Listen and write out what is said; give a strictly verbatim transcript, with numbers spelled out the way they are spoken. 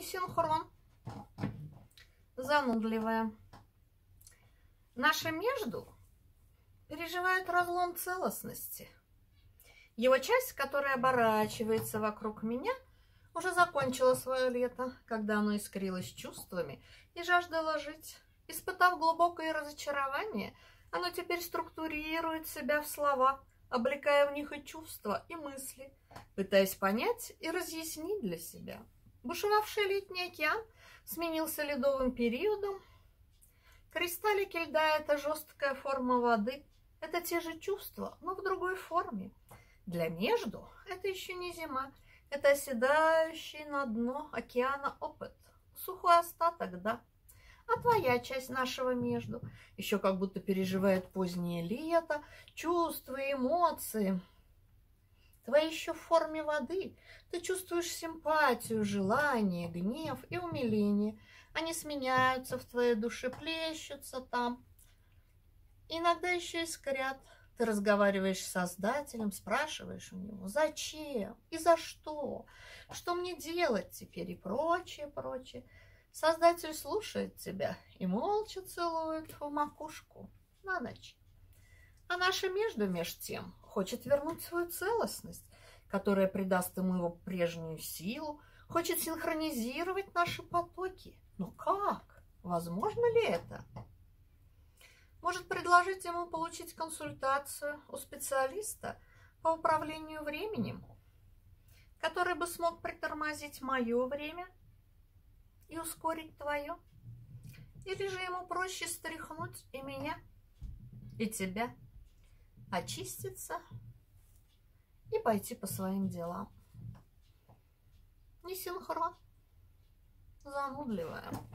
несинхрон, занудливая. Наше между переживает разлом целостности. Его часть, которая оборачивается вокруг меня, уже закончила свое лето, когда оно искрилось чувствами и жаждало жить. Испытав глубокое разочарование, оно теперь структурирует себя в слова, облекая в них и чувства, и мысли, пытаясь понять и разъяснить для себя. Бушевавший летний океан сменился ледовым периодом. Кристаллики льда – это жесткая форма воды. Это те же чувства, но в другой форме. Для между это еще не зима. Это оседающий на дно океана опыт. Сухой остаток, да. А твоя часть нашего между еще как будто переживает позднее лето, чувства и эмоции. Твои еще в форме воды. Ты чувствуешь симпатию, желание, гнев и умиление. Они сменяются в твоей душе, плещутся там. Иногда еще искрят. Ты разговариваешь с Создателем, спрашиваешь у него, зачем и за что, что мне делать теперь и прочее, прочее. Создатель слушает тебя и молча целует в макушку на ночь. А наше между меж тем хочет вернуть свою целостность, которая придаст ему его прежнюю силу, хочет синхронизировать наши потоки. Но как? Возможно ли это? Может предложить ему получить консультацию у специалиста по управлению временем, который бы смог притормозить мое время и ускорить твое? Или же ему проще стряхнуть и меня, и тебя, очиститься и пойти по своим делам? Несинхрон, занудливая.